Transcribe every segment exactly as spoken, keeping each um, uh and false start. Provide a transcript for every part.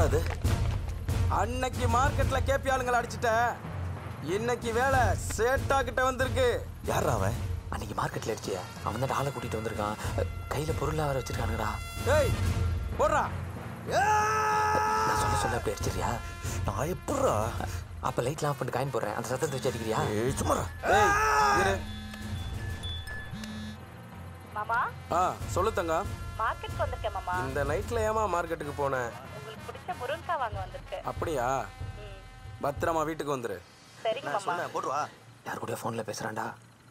யாரா அது? அன்னைக்கு மார்க்கெட்ல கேபி ஆளுங்களை அடிச்சிட்ட, இன்னைக்கு வேலை சேட்டா கிட்ட வந்திருக்கு. யாரா அவன்? அன்னைக்கு மார்க்கெட்ல அடிச்சிய அவன் தான் ஆளை கூட்டிட்டு வந்திருக்கான். கையில பொருளா வர வச்சிருக்கானுடா. ஏய் போடுறா. நான் சொல்ல சொல்ல அப்படி அடிச்சிரியா? நான் எப்படா? அப்ப லைட்லாம் ஆஃப் பண்ணி காயின் போடுறேன். அந்த சத்தத்தை வச்சு அடிக்கிறியா? ஏய் சும்மாடா. ஏய் இரு. மாமா. ஆ சொல்லு தங்க. மார்க்கெட்டுக்கு வந்திருக்கேன் மாமா. இந்த நைட்ல ஏமா மார்க்கெட்டுக்கு போனேன்? உங்களுக்கு பிடிச்ச முருங்கக்காய் வாங்க வந்திருக்கேன். அப்படியா? பத்திரமா வீட்டுக்கு வந்துரு. சரிங்க மாமா. சொன்னேன் போடுவா. யார் கூட ஃபோன்ல பேசுறான்டா?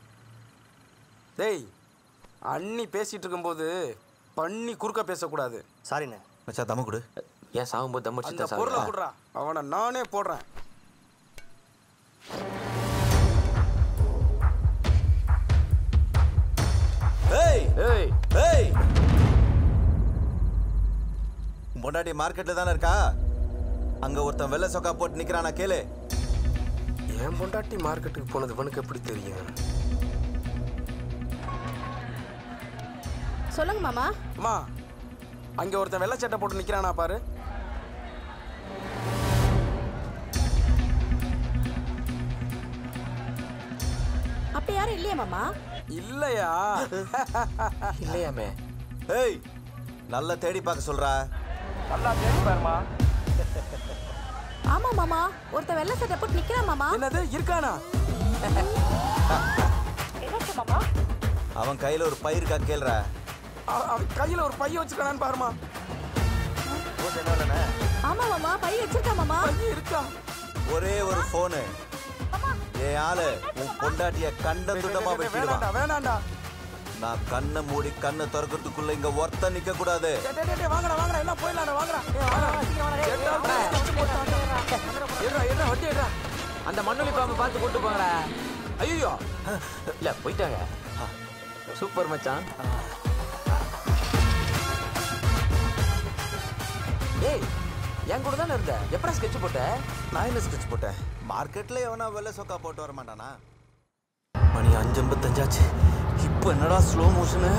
டேய் அண்ணி பேசிட்டு இருக்கும்போது பண்ணி குறுக்க பேசக்கூடாது. சாரிண்ணே. மச்சா தம்மு கொடு. ஏன் சாகும்போது தம் அடிச்சு அந்த பொருளை குடுறா. அவனை நானே போடுறேன். ஏய் ஏய் ஏய் பொண்டாட்டி மார்க்கெட்ல தானே இருக்கா? அங்க ஒருத்தன் வெள்ளை சொக்கா போட்டு நிக்கிறானா கேளு. என் பொண்டாட்டி மார்க்கெட்டுக்கு போனது உனக்கு எப்படி தெரியும்? சொல்லுங்க மாமா. அம்மா அங்க ஒருத்தன் வெள்ளை சட்டை போட்டு நிக்கிறானா பாரு. அப்படி யாரும் இல்லையா மாமா? இல்லையா? இல்லையாமே. ஏய் நல்லா தேடி பார்க்க சொல்றா. நல்லா தேடி பாருமா. ஆமா மாமா, ஒருத்த வெள்ளை சட்டை போட்டு நிக்கிறான் மாமா. என்னது இருக்கானா? என்னாச்சு மாமா? அவன் கையில ஒரு பை இருக்கா கேளுடா. அவன் கையில ஒரு பைய வச்சிருக்கானான்னு பாருமா. ஆமா மாமா, பை வச்சிருக்கா மாமா. பை இருக்கா? ஒரே ஒரு போனு. ஏ ஆளு உன் பொண்டாட்டிய கண்ட துண்டமா வெட்டிடுவான். வேணாண்டா வேணாண்டா. நான் கண்ணை மூடி கண்ணை திறக்கிறதுக்குள்ள இங்க ஒருத்த நிக்க கூடாது. டேய் டேய் டேய் வாங்கடா வாங்கடா எல்லாம் போயிடலாம்டா வாங்கடா. ஏய் வாங்கடா சீக்கிரம் வாடா. ஏறா ஏறா வண்டி ஏறா. அந்த மண்ணுளி பாம்பை பார்த்து கூட்டு போங்கடா. ஐயோ இல்ல போயிட்டாங்க. சூப்பர் மச்சான். ஏய் என் கூட தானே இருந்த, எப்படா ஸ்கெட்ச் போட்ட? நான் என்ன ஸ்கெட்ச் போட்டேன்? மார்க்கெட்ல எவனா வெள்ளை சொக்கா போட்டு வர மாட்டானா? மணி அஞ்சு ஐம்பத்தஞ்சாச்சு. இப்போ என்னடா ஸ்லோ மோஷனு?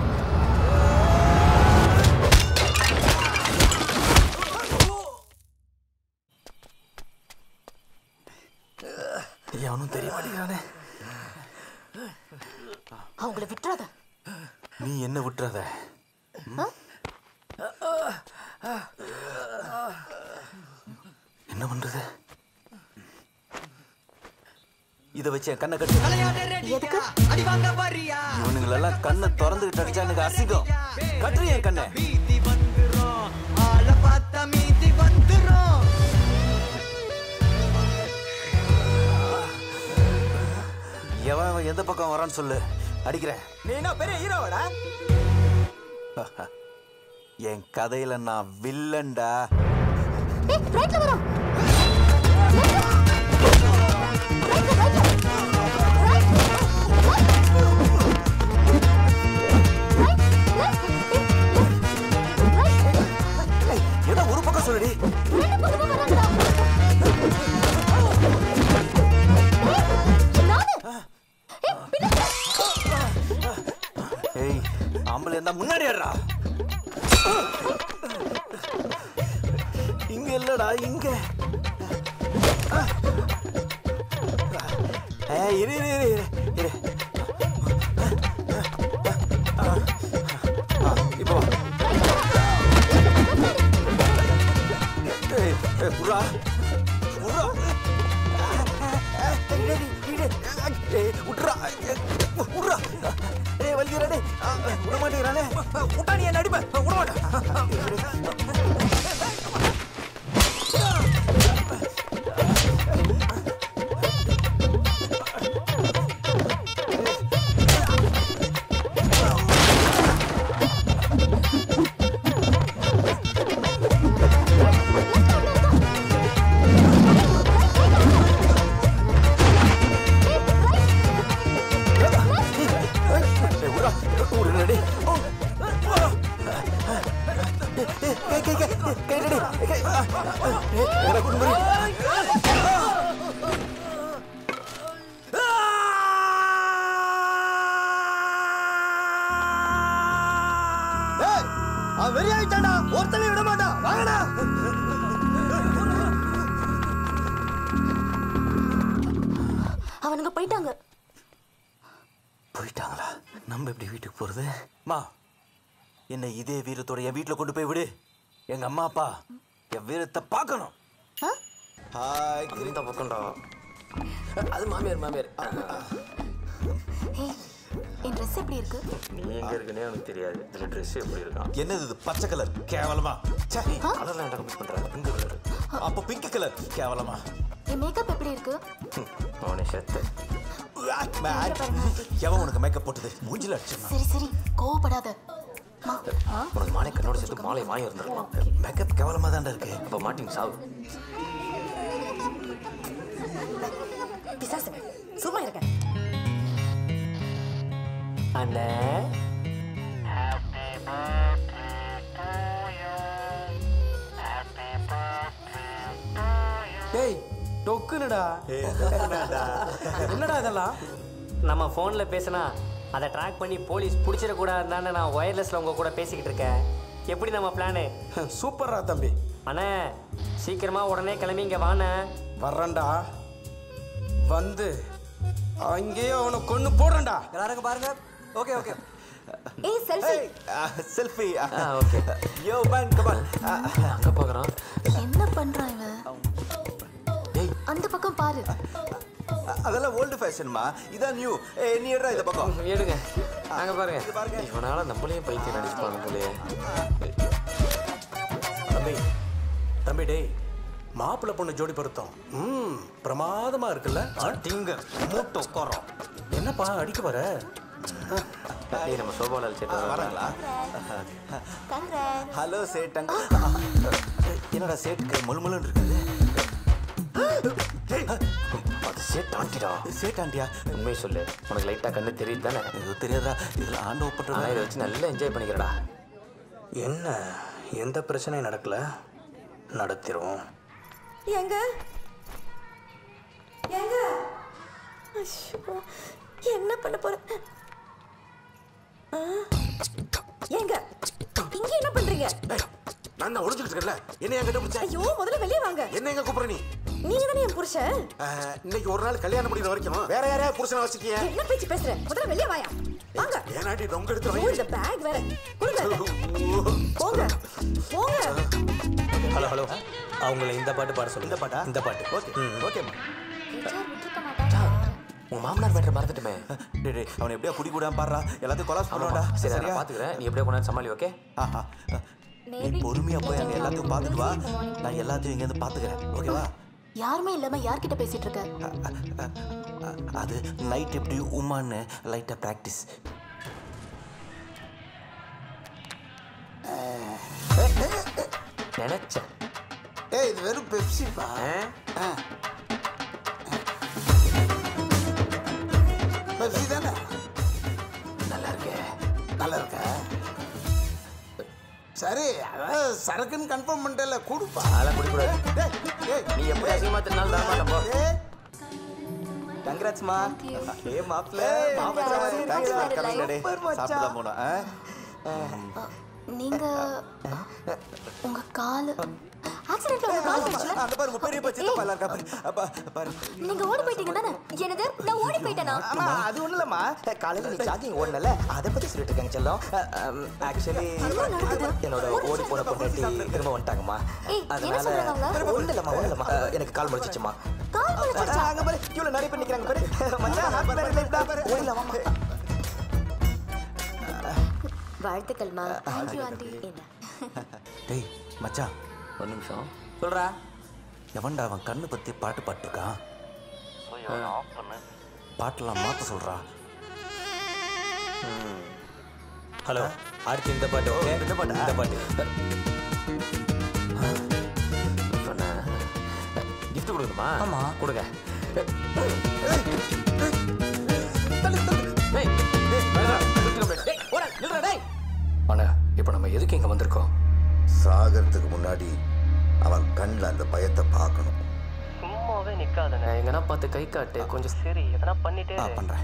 அவனும் தெரிய மாட்டேங்கிறானே. அவங்கள விட்டுறாத. நீ என்ன விட்டுறாத. என்ன பண்றது? இதை வச்சு என் கண்ணை கட்டு. இவனுங்களெல்லாம் கண்ணை திறந்துகிட்டு அடிச்சா எனக்கு அசிங்கம். கட்டுரு என் கண்ணை. எவன் எந்த பக்கம் வரான்னு சொல்லு, அடிக்கிறேன். நீ என்ன பெரிய ஹீரோவாடா? என் கதையில நான் வில்லன்டா. ஏய் ரைட்ல வரோம். ஏதோ ஒரு பக்கம் சொல்லுடி. ஏய் ஆம்பளை இருந்தா முன்னாடி ஏறா. இங்க இல்லடா இங்க. ஏய் இரு இரு இரு இரு. இப்போ ஏய் ஏய் புரா புரா. ஏய் உட்ரா உட்ரா. ஏய் வலிக்குறடே. உட மாட்டேங்கறானே. உட்டா நீ என்ன அடிப்ப? உட மாட்டேன். வெறியாயிட்டாடா. ஒருத்தனை விட மாட்டான். வாங்கடா. நம்ம எப்படி வீட்டுக்கு போறது? மா, என்ன இதே வீரத்தோட என் வீட்டுல கொண்டு போய் விடு. எங்க அம்மா அப்பா என் வீரத்தை பார்க்கணும். இந்த பக்கம்டா. அது மாமியார் மாமியார். என் ட்ரெஸ் எப்படி இருக்கு? நீ எங்க இருக்குன்னே எனக்கு தெரியாது. இதுல ட்ரெஸ் எப்படி இருக்கான்? என்னது இது பச்சை கலர் கேவலமா? சரி, கலர்லாம் என்ன கம்மி பண்றாங்க? Pink colour. அப்ப பிங்க் கலர் கேவலமா? என் மேக்கப் எப்படி இருக்கு? அவனே செத்து. எவன் உனக்கு மேக்கப் போட்டது? மூஞ்சில அடிச்சா. சரி சரி, கோவப்படாத. உனக்கு மாலை கண்ணோட சேர்த்து மாலை வாங்கி இருந்திருக்கலாம். மேக்கப் கேவலமா தான்டா இருக்கு. அப்ப மாட்டிங் சாவு. பிசாசுங்க, சும்மா இருக்க. அண்ணே டேய் டொக்குனுடா. என்னடா இதெல்லாம்? நம்ம ஃபோனில் பேசினா அதை ட்ராக் பண்ணி போலீஸ் பிடிச்சிடக்கூடாதுன்னு நான் ஒயர்லெஸில் உங்கள் கூட பேசிக்கிட்டு இருக்கேன். எப்படி நம்ம பிளானு? சூப்பர்ரா தம்பி. அண்ணே சீக்கிரமாக உடனே கிளம்பி இங்கே வாண்ணே. வர்றேன்டா. வந்து அங்கேயே அவனை கொண்டு போடுறேன்டா. எல்லாரும் பாருங்க. Okay okay. ஏய் selfie. Selfie. Okay. Yo man come on. அங்க பாக்குறான். என்ன பண்றான் இவன்? டேய் அந்த பக்கம் பாரு. அதெல்லாம் ஓல்ட் ஃபேஷன்மா. இதான் நியூ. ஏய் நீ எடுடா இந்த பக்கம். எடுங்க. அங்க பாருங்க. இவனால நம்மளையும் பைத்தியம் நடிச்சுப்பாங்க போலயே. தம்பி தம்பி டேய், மாப்பிள்ளை பொண்ணு ஜோடி பொருத்தம் ம் பிரமாதமா இருக்குல்ல? டிங்க மூட்டோ கோரம். என்னப்பா அடிக்க வர? டேய் நம்ம சோபாலால் சேட்டா வராங்களா? கங்கராட். ஹலோ சேட்டன். என்னடா சேட்டுக்கு முழுமுழுன்னு இருக்குது? அது சேட் ஆண்டிடா. சேட் ஆண்டியா? உண்மையை சொல்லு. உனக்கு லைட்டா கண்ணு தெரியுது தானே? இது தெரியாதா? இதுல ஆண்டோ ஆனா பண்றதா? இதை வச்சு நல்லா என்ஜாய் பண்ணிக்கிறடா. என்ன எந்த பிரச்சனையும் நடக்கல? நடத்திடுவோம். எங்க எங்க ஐயோ, என்ன பண்ண போற? எங்க இங்க என்ன பண்றீங்க? நான் தான் ஒளிஞ்சுக்கிட்டு இருக்கேன்ல. என்ன என் கிட்ட பிடிச்ச? ஐயோ, முதல்ல வெளியே வாங்க. என்ன எங்க கூப்பிடுற நீ? நீங்க தானே என் புருஷன். இன்னைக்கு ஒரு நாள் கல்யாணம் முடிக்கிற வரைக்கும் வேற யாரையா புருஷனை வச்சுக்கிய? என்ன பேச்சு பேசுற? முதல்ல வெளியே வாயா. வாங்க. ஏனாடி ரொம்ப எடுத்து ஓ, இந்த பேக் வேற. கொடுங்க. போங்க போங்க. ஹலோ ஹலோ, அவங்கள இந்த பாட்டு பாட சொல்லு. இந்த பாட்டா? இந்த பாட்டு. ஓகே ஓகேம்மா. உங்க மாமனார் மேட்டர் மறந்துட்டுமே. டேய் டேய், அவனை எப்படியா குடி கூடாம பாடுறா. எல்லாத்தையும் கொலாஸ் பண்ணுவாடா. சரி சரியா? நான் பாத்துக்கிறேன். நீ எப்படியே கொண்டாந்து சமாளி. ஓகே. ஆஹா. நீ பொறுமையா போய் அங்க எல்லாத்தையும் பார்த்துட்டு வா. நான் எல்லாத்தையும் இங்க இருந்து பாத்துக்கிறேன். ஓகேவா? யாருமே இல்லாம யார்கிட்ட பேசிட்டு இருக்க? அது நைட் எப்படி உமான்னு லைட்டா பிராக்டிஸ். நினைச்சேன். ஏய், இது வெறும் பெப்சிப்பா. பெப்சி தானே? நல்லா இருக்கே. நல்லா இருக்கா? சரி, அதான் சரக்குன்னு கன்ஃபார்ம் பண்ணிட்டேல, கொடுப்பா. அதெல்லாம் குடிக்கூடாது. நீ எப்படி அசிங்கமா தின்னாலும் தர மாட்டேன் போ. கங்க்ராட்ஸ்மா. ஏ மாப்ள, மாப்ள தேங்க்ஸ் ஃபார் கமிங் டுடே. சாப்பிட போறோம். நீங்க உங்க கால் ஆக்சிடென்ட்ல உங்க கால் வந்துச்சு. அந்த பாரு உங்க பெரிய பச்சை தப்பா இருக்கா பாரு. அப்பா பாரு. நீங்க ஓடி போயிட்டீங்க தானே? என்னது? நான் ஓடி போயிட்டேனா? ஆமா, அது ஒண்ணு இல்லம்மா. காலையில நீ ஜாகிங் ஓடுனல, அத பத்தி சொல்லிட்டு இருக்காங்க செல்லம். ஆக்சுவலி என்னோட ஓடி போன பொண்டாட்டி திரும்ப வந்துட்டாங்கம்மா. அதனால ஒண்ணு இல்லம்மா, ஒண்ணு இல்லம்மா. எனக்கு கால் முடிச்சிச்சுமா. கால் முடிச்சிச்சா? அங்க பாரு, இவ்வளவு நிறைய பேர் நிக்கிறாங்க பாரு. மச்சான் ஹாப்பி பர்த்டே டா பாரு. ஓடில வாமா. வாழ்த்துக்கள்மா. Thank you aunty. என்ன? டேய் மச்சான், ஒரு நிமிஷம் சொல்றா. எவன்டா அவன் கண்ணு பத்தி பாட்டு பாட்டுருக்கான்? பாட்டெல்லாம் மாத்த சொல்றா. ஹலோ, அடுத்து இந்த பாட்டு. ஓகே, இந்த பாட்டு. இந்த பாட்டு. கிஃப்ட் கொடுக்கணுமா? ஆமா. கொடுங்க. அண்ணா, இப்போ நம்ம எதுக்கு இங்க வந்திருக்கோம்? சாகிறதுக்கு முன்னாடி அவன் கண்ணில் அந்த பயத்தை பார்க்கணும். சும்மாவே நிக்காதண்ணே. எங்கன்னா பார்த்து கை காட்டு கொஞ்சம். சரி, எதனா பண்ணிட்டே ஆ பண்றேன்.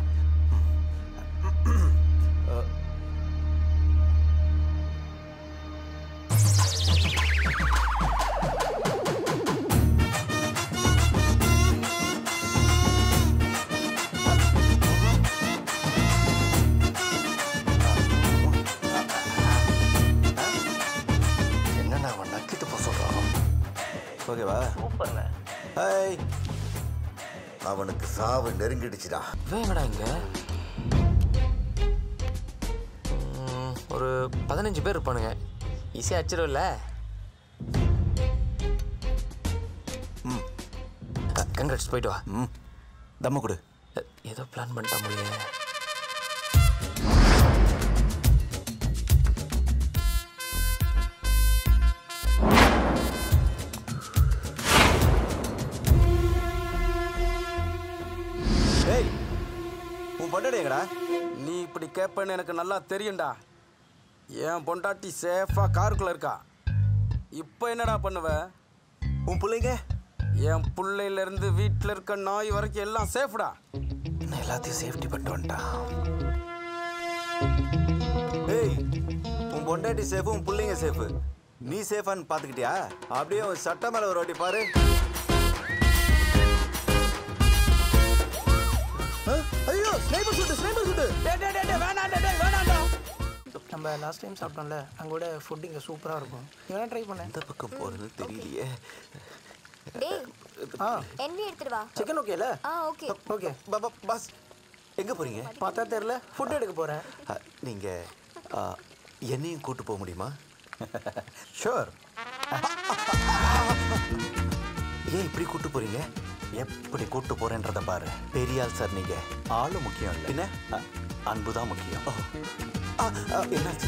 ஓகேவா? சூப்பர்ண்ணே. ஹாய். அவனுக்கு சாவு நெருங்கிடுச்சுடா. வேங்கடா இங்க ஒரு பதினஞ்சு பேர் இருப்பானுங்க. ஈஸியாக அச்சிடும்ல. ம் கங்க்ராட்ஸ், போயிட்டு வா. ம் தம்ம கொடு. ஏதோ பிளான் பண்ணிட்டா முடியல. ஏய் உன் பொண்டாட்டி எங்கடா? நீ இப்படி கேட்பேன்னு எனக்கு நல்லா தெரியும்டா. என் பொண்டாட்டி சேஃபாக காருக்குள்ளே இருக்கா. இப்போ என்னடா பண்ணுவ? உன் பிள்ளைங்க? என் பிள்ளையிலேருந்து வீட்டில் இருக்க நாய் வரைக்கும் எல்லாம் சேஃப்டா. நான் எல்லாத்தையும் சேஃப்டி பண்ணிட்டு வந்துட்டான். ஏய் உன் பொண்டாட்டி சேஃபு, உன் பிள்ளைங்க சேஃபு. நீ சேஃபான்னு பார்த்துக்கிட்டியா? அப்படியே உன் சட்டை மேலே ஒரு வாட்டி பாரு. ஐயோ ஸ்னைப்பர் ஷூட், ஸ்னைப்பர் ஷூட். டேய் டேய் டேய் வேணாண்டா, டேய் வேணாண்டா. நம்ம லாஸ்ட் டைம் சாப்பிட்டோம்ல, அங்கோட ஃபுட் இங்கே சூப்பராக இருக்கும். இவனா ட்ரை பண்ணேன். எந்த பக்கம் போகிறது தெரியலையே. டேய் ஆ என்ன எடுத்துட்டு வா. சிக்கன் ஓகேல? ஆ ஓகே ஓகே. பாஸ் எங்கே போகிறீங்க? பார்த்தா தெரியல, ஃபுட் எடுக்க போகிறேன். நீங்கள் என்னையும் கூட்டு போக முடியுமா? ஷோர். ஏன் இப்படி கூட்டு போகிறீங்க? எப்படி கூட்டு போகிறேன்றதை பாரு. பெரியாள் சார், நீங்கள் ஆளு முக்கியம் இல்லை, என்ன அன்பு தான் முக்கியம். என்னாச்சு?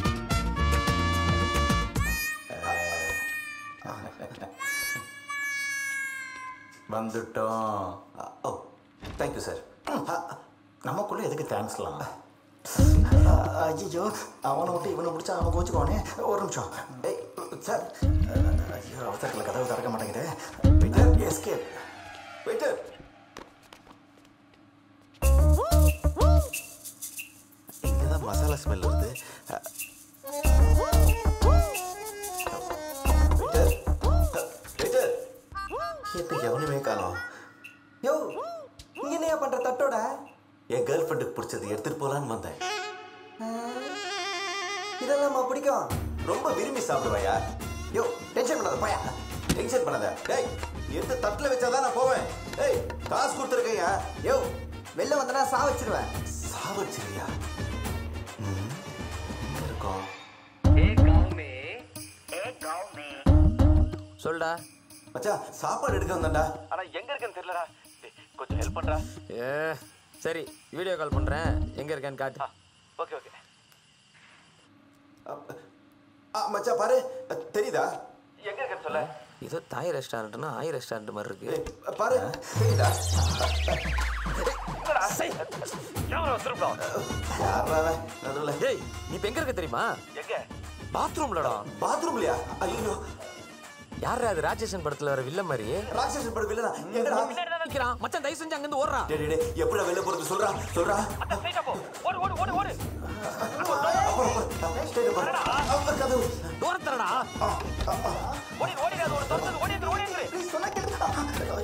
வந்துட்டோம். Oh thank you sir. நமக்குள்ளே எதுக்கு தேங்க்ஸ்லாம்? ஐயோ அவனை விட்டு இவனை பிடிச்சா அவன் கோச்சுக்கோனே. ஒரு நிமிஷம். ஏய் சார், ஐயோ அவசரத்தில் கதவு திறக்க மாட்டேங்குது. Waiter escape. வெயிட்டர் இங்கே தான் மசாலா ஸ்மெல் வருது. வெயிட்டர் எதுக்கு எவனுமே காணோம்? யோ இங்கே என்ன பண்ணுற தட்டோட? என் கேர்ள் ஃப்ரெண்டுக்கு பிடிச்சது எடுத்துகிட்டு போகலான்னு வந்தேன். இதெல்லாம் பிடிக்கும், ரொம்ப விரும்பி சாப்பிடுவாயா? யோ டென்ஷன் பண்ணாத போயா, டென்ஷன் பண்ணாத. டேய் எடுத்து தட்டில் வச்சாதான் நான் போவேன். டேய் காசு கொடுத்துருக்கையா? யோ வெளில வந்தனா சா வச்சிருவேன். சா வச்சிருவியா? ம் எங்கே இருக்கோம்? சொல்டா மச்சான் சாப்பாடு எடுக்க வந்தேன்டா. ஆனால் எங்கே இருக்கேன்னு தெரியலடா. கொஞ்சம் ஹெல்ப் பண்ணுறா. ஏ சரி, வீடியோ கால் பண்ணுறேன். எங்கே இருக்கேன்னு காட்டு. Okay okay. மச்சான் பாரு, தெரியுதா? எங்க இருக்கேன்னு சொல்ல. ஏதோ தாய் ரெஸ்டாரண்ட்னா ஆய் ரெஸ்டாரண்ட் மாதிரி இருக்கு. பாரு தெரியுதா? ஏய் நீ இப்போ எங்க இருக்க தெரியுமா? எங்க? பாத்ரூம்லடா. பாத்ரூம்லயா? ஐயோ யாரா அது? ராட்சசன் படத்துல வர வில்ல மாதிரி. ராட்சசன் படம் வில்லனா? எங்கடா நிக்கிறான் மச்சான்? தயவு செஞ்சு அங்க இருந்து ஓடுறா. டேய் டேய் எப்படிடா வெளிய போறது? சொல்றா சொல்றா. அட ஸ்ட்ரைட்டா போ. ஓடு ஓடு ஓடு ஓடு. ஸ்ட்ரைட்டா போ. அவங்க கதவு தூரத்துலடா. ஓடி ஓடி அது ஒரு தரத்து ஓடி ஓடி ஓடி. ப்ளீஸ் சொன்னா கேளு.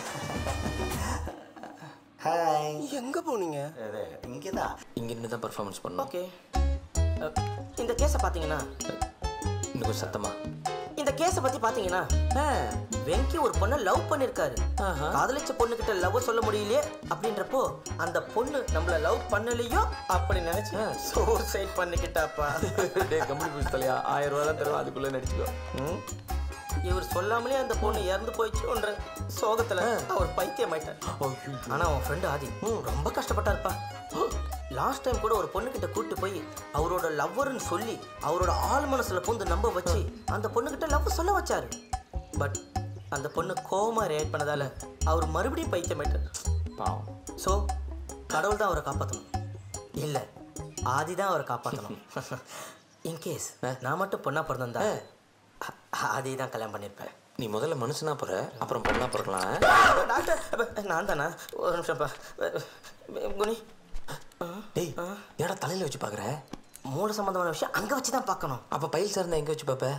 ஹாய். எங்கே போனீங்க? இங்கே தான். இங்க இருந்து தான் பெர்ஃபார்மன்ஸ் பண்ணோம். ஓகே. இந்த கேஸை பார்த்தீங்கன்னா, இன்னும் கொஞ்சம் சத்தமா. இந்த கேஸை பற்றி பார்த்தீங்கன்னா, வெங்கி ஒரு பொண்ணை லவ் பண்ணியிருக்காரு. காதலிச்ச பொண்ணுக்கிட்ட லவ் சொல்ல முடியலையே அப்படின்றப்போ அந்த பொண்ணு நம்மள லவ் பண்ணலையோ அப்படி நினைச்சு சூசைட் பண்ணிக்கிட்டாப்பா. டே கம்பெனி பீஸ் தலையா, ஆயிரம் ரூபா தான் தருவோம், அதுக்குள்ள நடிச்சுக்கோ. இவர் சொல்லாமலே அந்த பொண்ணு இறந்து போயிடுச்சுன்ற சோகத்துல அவர் பைத்தியம் ஆயிட்டார். ஆனா அவன் ஃப்ரெண்டு ஆதி ரொம்ப கஷ்டப்பட்டாருப்பா. லாஸ்ட் டைம் கூட ஒரு பொண்ணுகிட்ட கூட்டு போய் அவரோட லவ்வர்னு சொல்லி அவரோட ஆள் மனசுல பூந்து நம்ப வச்சு அந்த பொண்ணுகிட்ட லவ் சொல்ல வச்சாரு. பட் அந்த பொண்ணு கோவமா ரியாக்ட் பண்ணதால அவர் மறுபடியும் பைத்தியம் ஆயிட்டார். பாவம். ஸோ கடவுள் தான் அவரை காப்பாற்றணும், இல்லை ஆதி தான் அவரை காப்பாற்றணும். இன்கேஸ் நான் மட்டும் பொண்ணா பிறந்திருந்தா ஆதி தான் கல்யாணம் பண்ணியிருப்பேன். நீ முதல்ல மனுஷனா போற, அப்புறம் பொண்ணா பிறக்கலாம். டாக்டர் நான் தானா? ஒரு நிமிஷம்ப்பா குனி. டேய் ஏடா தலையில வச்சு பாக்குற? மூல சம்பந்தமான விஷயம் அங்க வச்சு தான் பார்க்கணும். அப்ப பைல் சார் எங்க வச்சு பாப்ப?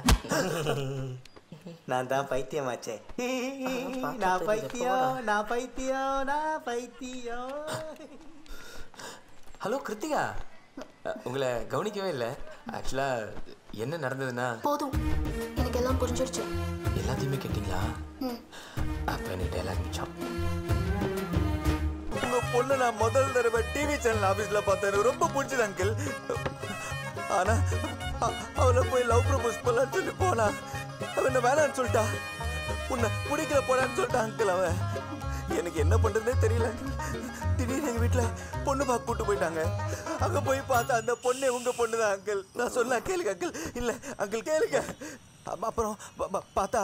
நான் தான் பைத்தியமாச்சே. நான் பைத்தியம், நான் பைத்தியம், நான் பைத்தியம். ஹலோ கிருத்திகா, உங்களை கவனிக்கவே இல்லை. ஆக்சுவலா என்ன நடந்ததுன்னா, போதும் எனக்கு எல்லாம் புரிஞ்சு முடிஞ்சிடுச்சு. எல்லாத்தையுமே கேட்டீங்களா? அப்ப எனக்கு டைலாக் மிச்சம். உங்க பொண்ணு நான் முதல் தடவை டிவி சேனல் ஆபீஸ்ல பார்த்தேன். ரொம்ப பிடிச்சது அங்கிள். ஆனா அவளை போய் லவ் ப்ரப்போஸ் பண்ணலான்னு சொல்லி போனா அவன் வேணான்னு சொல்லிட்டா. உன்னை பிடிக்கல போனான்னு சொல்லிட்டா அங்கிள். அவன் எனக்கு என்ன பண்றதே தெரியல அங்கிள். திடீர்னு எங்க வீட்டுல பொண்ணு பார்க்க கூட்டு போயிட்டாங்க. அங்க போய் பார்த்தா அந்த பொண்ணு உங்க பொண்ணுதான் அங்கிள். நான் சொல்ல கேளுங்க அங்கிள். இல்ல அங்கிள் கேளுங்க. அப்புறம் பார்த்தா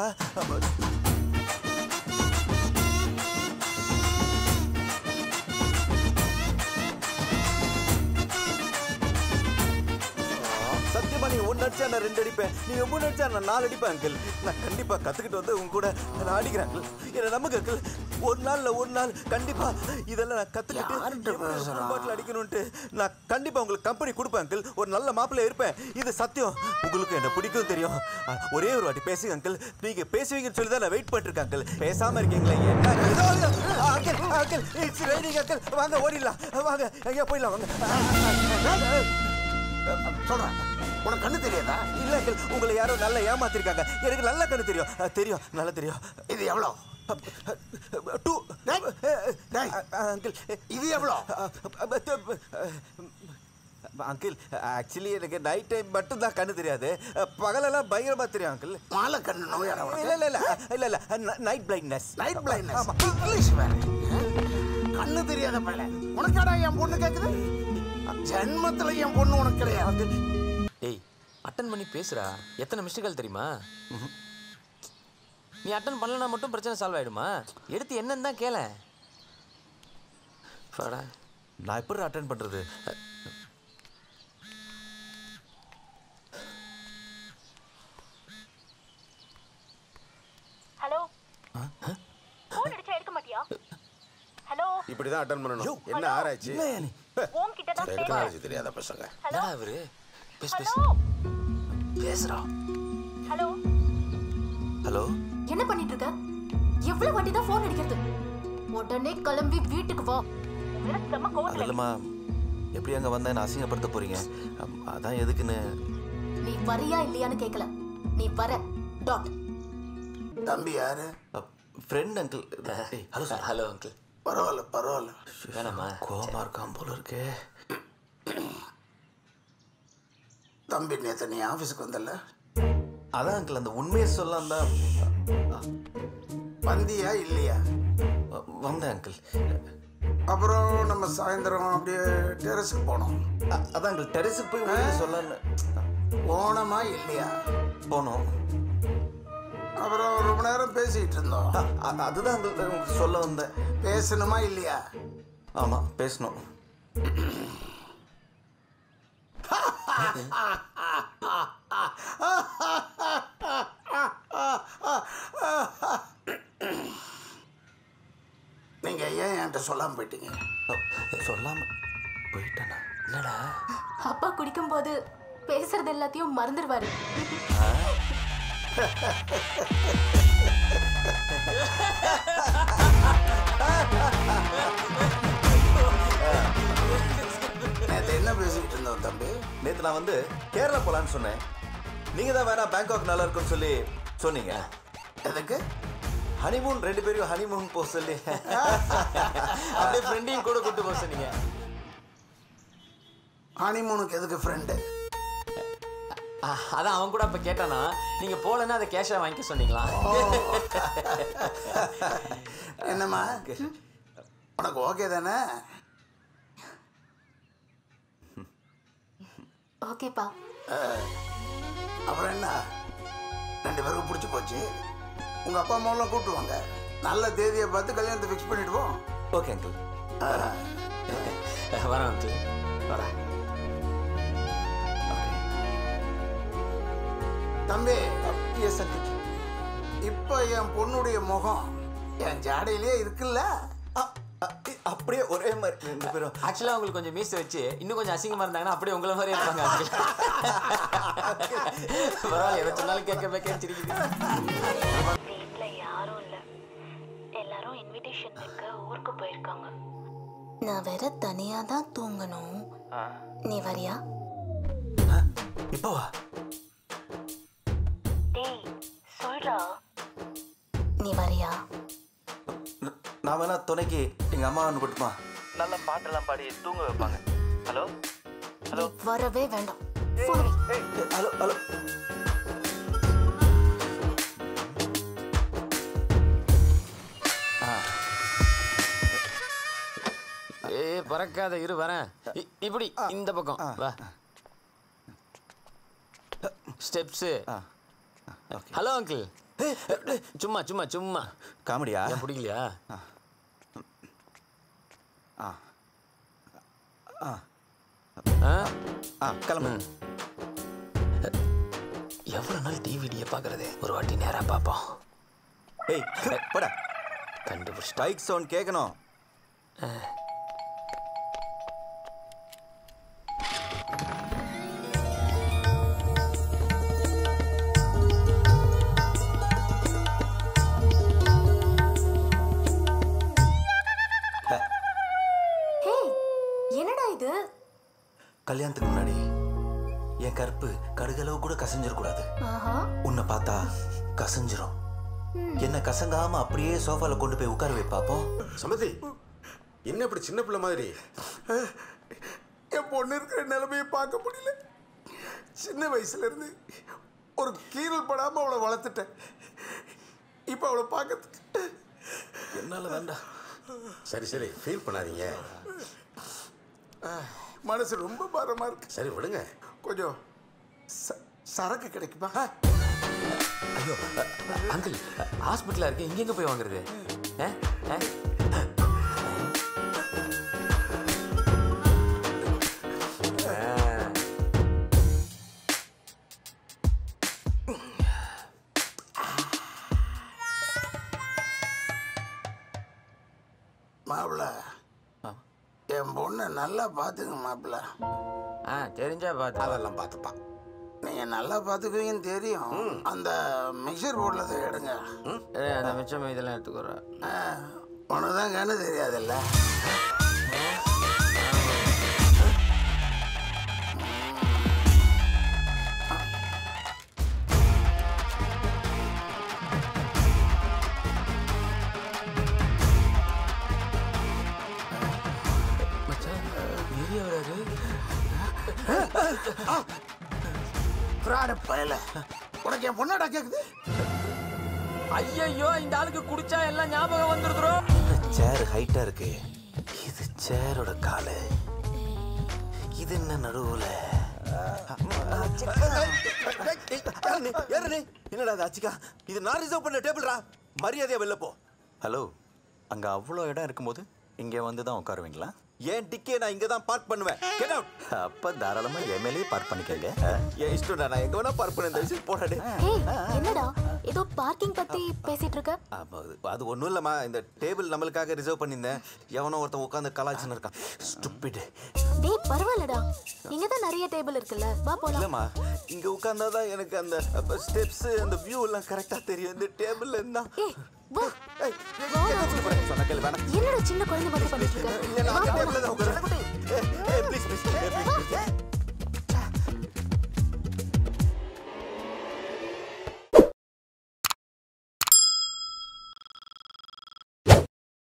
சத்தியமா நீங்க ஒன்னு அடிச்சா நான் ரெண்டு அடிப்பேன், நீங்க மூணு அடிச்சா நான் நாலு அடிப்பேன் அங்கிள். நான் கண்டிப்பா கத்துக்கிட்டு வந்து உங்க கூட நான் அடிக்கிறேன் அங்கிள். என்ன நமக்கு அங்கிள் ஒரு நாள்ல ஒரு நாள் கண்டிப்பா இதெல்லாம் நான் கத்துக்கிட்டு பாட்டில் அடிக்கணும்ட்டு நான் கண்டிப்பா உங்களுக்கு கம்பெனி கொடுப்பேன் அங்கிள். ஒரு நல்ல மாப்பிள்ளை இருப்பேன், இது சத்தியம். உங்களுக்கு என்ன பிடிக்கும் தெரியும். ஒரே ஒரு வாட்டி பேசுங்க அங்கிள். நீங்க பேசுவீங்கன்னு சொல்லி தான் நான் வெயிட் பண்ணிட்டு இருக்கேன் அங்கிள். பேசாம இருக்கீங்களா? என்ன uncle uncle it's raining uncle. வாங்க ஓடிடலாம், வாங்க எங்கேயா போயிடலாம் வாங்க. சொல்றேன், உனக்கு கண்ணு தெரியாதா? இல்ல அங்கிள், உங்களை யாரோ நல்லா ஏமாத்திருக்காங்க. எனக்கு நல்ல கண்ணு தெரியும் தெரியும் நல்லா தெரியும். இது எவ்வளோ? Two uncle. இது எவ்வளோ? அங்கிள் ஆக்சுவலி எனக்கு நைட் டைம் மட்டும் தான் கண்ணு தெரியாது, பகலெல்லாம் பயங்கரமா தெரியும் அங்கிள். மாலை கண்ணு நோயா? இல்ல இல்ல இல்ல இல்ல இல்ல night blindness. Night blindness English வேற. கண்ணு தெரியாத பையல உனக்காடா என் பொண்ணு கேக்குது? ஜென்மத்துல என் பொண்ணு உனக்கு கிடையாது. டேய் அட்டன் பண்ணி பேசுறா. எத்தனை மிஸ்டேக்கள் தெரியுமா? நீ அட்டன் பண்ணலனா மட்டும் பிரச்சனை சால்வ் ஆயிடுமா? எடுத்து என்னன்னு தான் கேள. வாடா. நான் எப்படி அட்டன் பண்றது? ஹலோ. ஃபோன் அடிச்சா எடுக்க மாட்டியா? ஹலோ. இப்படி தான் அட்டன் பண்ணனும். என்ன ஆராய்ச்சி? ஃபோன் கிட்ட தான் டெக்னாலஜி தெரியாத பசங்க. ஹலோ அவரு பேஸ் பேஸ் பேசுறா. ஹலோ. ஹலோ. என்ன பண்ணிட்டு இருக்க? எவ்வளவு வாட்டி தான் ஃபோன் அடிக்கிறது? உடனே கிளம்பி வீட்டுக்கு வா. செம்ம கோவத்துல. இல்லம்மா, எப்படி அங்க வந்தா என்ன அசிங்கப்படுத்த போறீங்க? அதான் எதுக்குன்னு. நீ வரியா இல்லையான்னு கேட்கல, நீ வர டாட். தம்பி யாரு? Friend uncle. Hello sir. Hello uncle. பரவாயில்ல பரவாயில்ல. வேணாமா? கோவமா இருக்கான் போல இருக்கு. தம்பி நேற்று நீ ஆஃபீஸுக்கு வந்தல? அதான் அங்கிள் அந்த உண்மையை சொல்லலாம் தான். வந்தியா இல்லையா? வந்தேன் அங்கிள். அப்புறம் நம்ம சாயந்தரம் அப்படியே டெரஸுக்கு போனோம். அதான் அங்கிள் டெரஸுக்கு போய் உண்மையை சொல்லலான்னு. போனோமா இல்லையா? போனோம். அப்புறம் ரொம்ப நேரம் பேசிட்டு இருந்தோம். அதுதான் உங்களுக்கு சொல்ல வந்தேன். பேசணுமா இல்லையா? ஆமா பேசணும். நீங்க ஏன் என்கிட்ட சொல்லாம போயிட்டீங்க? சொல்லாம போயிட்டேனா? என்னடா? அப்பா குடிக்கும் போது பேசுறது எல்லாத்தையும் மறந்துடுவாரு. நேற்று என்ன பேசிக்கிட்டு இருந்தோம் தம்பி? நேற்று நான் வந்து கேரளா போலான்னு சொன்னேன். நீங்க தான் வேணா பேங்காக் நல்லா இருக்குன்னு சொல்லி சொன்னீங்க. எதுக்கு? ஹனிமூன், ரெண்டு பேரும் ஹனிமூன் போக சொல்லி அப்படியே ஃப்ரெண்டையும் கூட கூட்டு போக சொன்னீங்க. ஹனிமூனுக்கு எதுக்கு ஃப்ரெண்டு? அதான் அவன் கூட அப்ப கேட்டானா, நீங்க போலன்னா அதை கேஷா வாங்கிக்க சொன்னீங்களா? என்னம்மா உனக்கு ஓகே தானே? ஓகேப்பா. அப்புறம் என்ன, ரெண்டு பேருக்கும் பிடிச்சி போச்சு. உங்க அப்பா அம்மாவெல்லாம் கூப்பிட்டுவாங்க. நல்ல தேதியை பார்த்து கல்யாணத்தை ஃபிக்ஸ் பண்ணிடுவோம். Okay uncle. வரேன் அங்கிள். வரேன். தம்பி, இப்ப என் பொண்ணுடைய முகம் என் ஜாடையிலேயே இருக்குல்ல? அப்படியே ஒரே மாதிரி ரெண்டு பேரும். ஆக்சுவலா உங்களுக்கு கொஞ்சம் மீசை வச்சு இன்னும் கொஞ்சம் அசிங்கமா இருந்தாங்கன்னா அப்படியே உங்களை மாதிரி இருப்பாங்க அங்கிள். பரவாயில்ல, எதை சொன்னாலும் கேட்க பேக்க சிரிக்குது. வீட்ல யாரும் இல்ல, எல்லாரும் இன்விடேஷன் வைக்க ஊருக்கு போயிருக்காங்க. நான் வேற தனியா தான் தூங்கணும். நீ வரியா? இப்போவா? டேய் நீ வரியா? நான் வேணா துணைக்கு எங்க அம்மா அனுப்பட்டுமா? நல்ல பாட்டெல்லாம் பாடி தூங்க வைப்பாங்க. ஹலோ ஹலோ வரவே வேண்டாம். ஹலோ ஹலோ ஏ பறக்காத இரு வரேன். இப்படி இந்த பக்கம் வா. ஸ்டெப்ஸு. Hello uncle. சும்மா சும்மா சும்மா காமெடியா? ஏன் பிடிக்கலையா? ஆ ஆ ஆ கிளம்பு. எவ்வளோ நாள் டிவிடியை பார்க்கறது? ஒரு வாட்டி நேராக பார்ப்போம். ஏய் போடா. கண்டுபிடிச்சு பைக் சவுண்ட் கேட்கணும். என்னடா இது? கல்யாணத்துக்கு முன்னாடி என் கற்பு கடுகளவு கூட கசஞ்சிடக்கூடாது. உன்னை பார்த்தா கசஞ்சிரும். என்ன கசங்காம அப்படியே சோஃபால கொண்டு போய் உட்கார வை பாப்போம். சமதி என்ன இப்படி சின்ன பிள்ளை மாதிரி? என் பொண்ணு இருக்கிற நிலைமையை பார்க்க முடியல. சின்ன வயசுல இருந்து ஒரு கீரல் படாம அவளை வளர்த்துட்டேன். இப்ப அவளை பார்க்கறதுக்கு என்னால வேண்டாம். சரி சரி ஃபீல் பண்ணாதீங்க. மனசு ரொம்ப பாரமா இருக்கு. சரி விடுங்க. கொஞ்சம் சரக்கு கிடைக்குமா? ஐயோ அங்கிள் ஹாஸ்பிட்டலாக இருக்கு. இங்க எங்க போய் வாங்குறது? மாப்பிள்ள என் பொண்ணை நல்லா பார்த்துங்க மாப்பிள்ள. ஆ தெரிஞ்சா பார்த்து அதெல்லாம் பார்த்துப்பான். நீங்கள் நல்லா பார்த்துக்குவீங்கன்னு தெரியும். அந்த மிக்சர் போர்டில் தான் எடுங்க. அந்த மிச்சம் இதெல்லாம் எடுத்துக்கிறேன். உனக்கு தான் கண்ணு தெரியாதுல்ல. உனக்கு என் பொண்ணாடா கேக்குது? ஐயோ இந்த ஆளுக்கு குடிச்சா எல்லாம் ஞாபகம் வந்துருதுறோம். சேர் ஹைட்டா இருக்கு. இது சேரோட காலு. இது என்ன நடுவுல? என்னடா அச்சிக்கா? இது நான் ரிசர்வ் பண்ண டேபிள்ரா. மரியாதையா வெளில போ. ஹலோ, அங்க அவ்வளோ இடம் இருக்கும்போது இங்கே வந்து தான் உட்காருவீங்களா? ஏன் டிக்கே நான் இங்க தான் பார்க் பண்ணுவேன். Get out. அப்ப தாராளமா எம்எல்ஏ பார்க் பண்ணிக்கங்க. ஏன் இஷ்டம்டா, நான் எங்க வேணா பார்க் பண்ண. இந்த போடாடே. ஏய் என்னடா ஏதோ பார்க்கிங் பத்தி பேசிட்டு இருக்க? அது ஒண்ணும் இல்லம்மா, இந்த டேபிள் நம்மளுக்காக ரிசர்வ் பண்ணியிருந்தேன். எவனோ ஒருத்தன் உட்காந்து கலாய்ச்சின்னு இருக்கான். ஸ்டூபிட். டேய் பரவாயில்லடா, இங்க தான் நிறைய டேபிள் இருக்குல்ல, வா போலாம். இல்லம்மா, இங்க உட்கார்ந்தாதான் எனக்கு அந்த ஸ்டெப்ஸ் அந்த வியூ எல்லாம் கரெக்டா தெரியும். இந்த டேபிள்ல இருந்தா ஏய் வா. என்னடா சின்ன குழந்தை மாதிரி பண்ணிட்டு இருக்க? Please please